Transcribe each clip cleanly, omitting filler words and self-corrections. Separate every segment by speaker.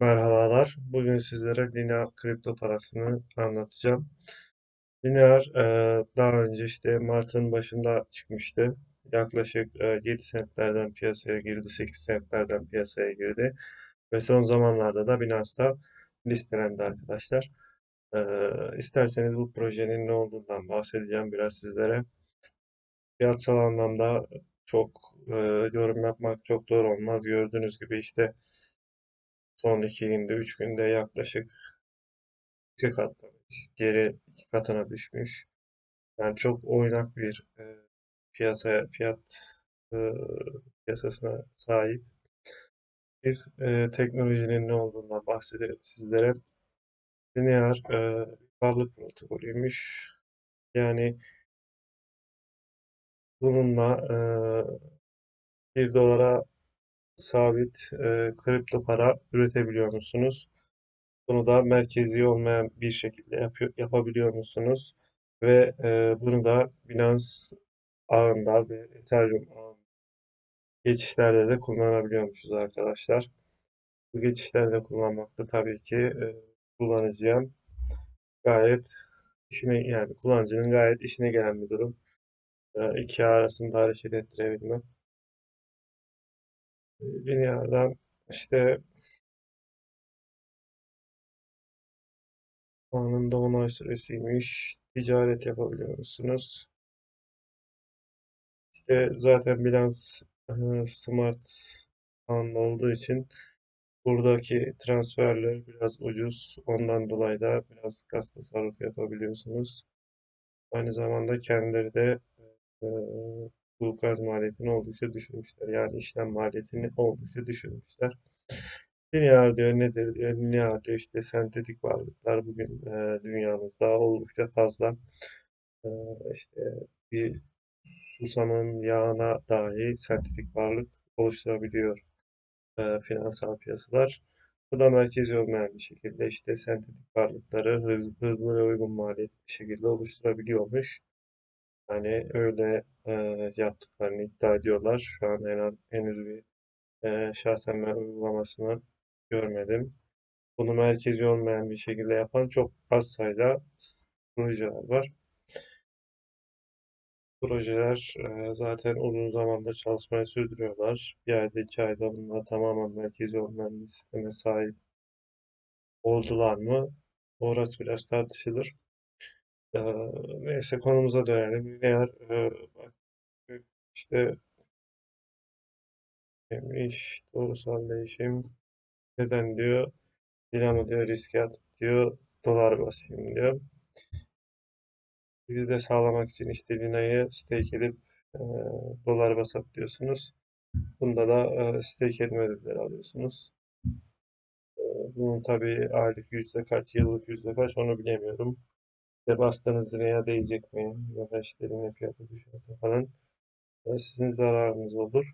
Speaker 1: Merhabalar. Bugün sizlere Lina kripto parasını anlatacağım. Linear daha önce işte Mart'ın başında çıkmıştı. Yaklaşık 7 centlerden piyasaya girdi, 8 centlerden piyasaya girdi. Ve son zamanlarda da Binance'da listelendi arkadaşlar. İsterseniz bu projenin ne olduğundan bahsedeceğim biraz sizlere. Fiyatsal anlamda çok yorum yapmak çok doğru olmaz. Gördüğünüz gibi işte son 2 günde, 3 günde yaklaşık iki katlamış, geri iki katına düşmüş. Yani çok oynak bir fiyat e, piyasasına sahip. Biz teknolojinin ne olduğundan bahsedelim sizlere. Linear varlık protokolüymüş. Yani bununla 1 dolara sabit kripto para üretebiliyor musunuz? Bunu da merkezi olmayan bir şekilde yapabiliyor musunuz? Ve bunu da Binance ağında ve Ethereum ağında geçişlerde de kullanabiliyormuşuz arkadaşlar. Bu geçişlerde kullanmakta tabii ki kullanıcıya gayet yani kullanıcının gayet işine gelen bir durum. İki ağ arasında hareket ettirebilme. Dünyadan işte anında onay süresiymiş. Ticaret yapabiliyor musunuz? İşte zaten biraz smart ağında olduğu için buradaki transferler biraz ucuz. Ondan dolayı da biraz gaz tasarrufu yapabiliyorsunuz. Aynı zamanda kendileri de e, bu gaz maliyetini oldukça düşürmüşler. Yani işlem maliyetini oldukça düşürmüşler. Linear diyor nedir diyor. Linear diyor işte sentetik varlıklar bugün dünyamızda oldukça fazla. E, işte bir susamın yağına dahi sentetik varlık oluşturabiliyor finansal piyasalar. Bu da merkezi olmayan bir şekilde işte sentetik varlıkları hızlı ve uygun maliyetli bir şekilde oluşturabiliyormuş. Hani öyle yaptıklarını iddia ediyorlar. Şu an henüz bir şahsen ben uygulamasını görmedim. Bunu merkezi olmayan bir şekilde yapan çok az sayıda projeler var. Projeler zaten uzun zamandır çalışmayı sürdürüyorlar. Bir ayda 2 ayda bunlar tamamen merkezi olmayan bir sisteme sahip oldular mı? Orası biraz tartışılır. E, neyse konumuza dönelim. Eğer bak, işte demiş doğrusal değişim neden diyor? Dinamo diyor riske atıp diyor dolar basayım diyor. Bizi de sağlamak için işte Lina'yı stake edip e, dolar basap diyorsunuz. Bunda da stake etme ödülleri alıyorsunuz. Bunun tabii aylık yüzde kaç, yıllık yüzde kaç onu bilemiyorum. İşte bastığınız liraya değecek mi? Ya da işte yine fiyatı düşerse falan. Sizin zararınız olur.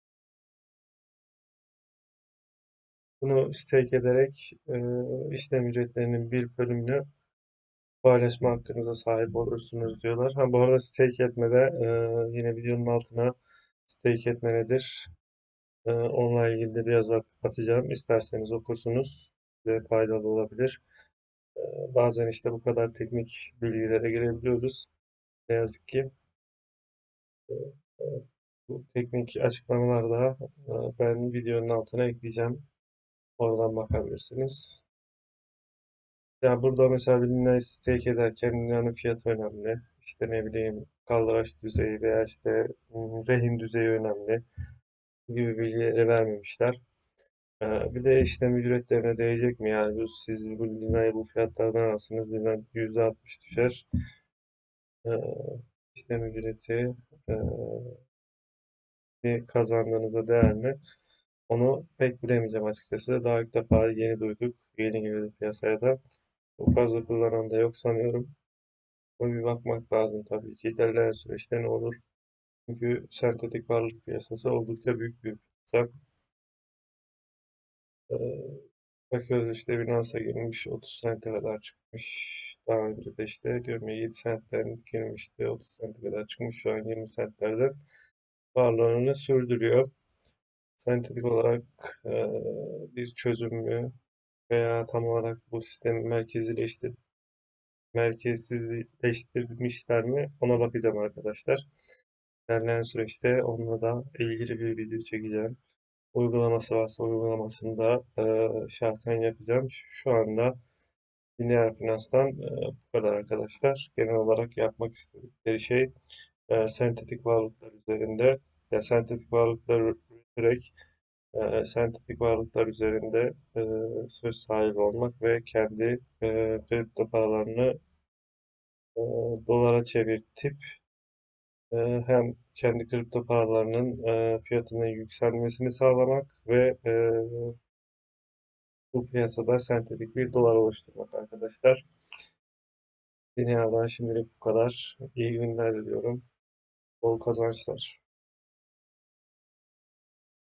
Speaker 1: Bunu stake ederek işlem ücretlerinin bir bölümünü paylaşma hakkınıza sahip olursunuz diyorlar. Ha, bu arada stake etmede yine videonun altına stake etme nedir? Onunla ilgili de bir yazı atacağım. İsterseniz okursunuz. Size faydalı olabilir. Bazen işte bu kadar teknik bilgilere girebiliyoruz. Ne yazık ki e, bu teknik açıklamaları da ben videonun altına ekleyeceğim. Oradan bakabilirsiniz. Ya burada mesela bir Lina'yı stake ederken Lina'nın fiyatı önemli. İşte ne bileyim kaldıraç düzeyi veya işte rehin düzeyi önemli gibi bilgileri vermemişler. Bir de işlem ücretlerine değecek mi? Yani siz bu Lina'yı bu fiyatlardan alsınız. Lina %60 düşer. İşlem ücreti kazandığınıza değer mi? Onu pek bilemeyeceğim açıkçası. Daha ilk defa yeni duyduk. Yeni girdi piyasaya da. Çok fazla kullanan da yok sanıyorum. Ona bir bakmak lazım tabii ki. İlerleyen süreçte ne olur? Çünkü sentetik varlık piyasası oldukça büyük bir piyasa. Ee, bakıyoruz işte Binance'a girmiş 30 sente kadar çıkmış. Daha önce de işte diyorum ya 7 sentten girmişti 30 sente kadar çıkmış. Şu an 20 sentlerden varlığını sürdürüyor. Sentetik olarak bir çözüm mü? veya tam olarak bu sistemi merkezsizleştirmişler mi? Ona bakacağım arkadaşlar. İlerleyen süreçte onunla da ilgili bir video çekeceğim. Uygulaması varsa uygulamasını da şahsen yapacağım. Şu anda Linear Finans'tan bu kadar arkadaşlar. Genel olarak yapmak istedikleri şey sentetik varlıklar üzerinde, ya sentetik varlıklar üreterek sentetik varlıklar üzerinde söz sahibi olmak ve kendi kripto paralarını e, dolara çevirtip hem kendi kripto paralarının fiyatının yükselmesini sağlamak ve bu piyasada sentetik bir dolar oluşturmak arkadaşlar. Dünyadan şimdilik bu kadar. İyi günler diliyorum. Bol kazançlar.